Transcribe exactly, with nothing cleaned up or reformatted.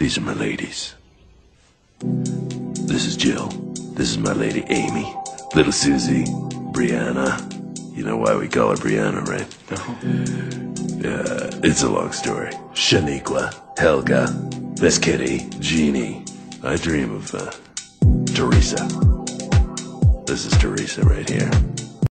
These are my ladies. This is Jill. This is my lady Amy. Little Susie. Brianna. You know why we call her Brianna, right? No. Yeah, it's a long story. Shaniqua. Helga. Miss Kitty. Jeannie. I dream of, uh, Teresa. This is Teresa right here.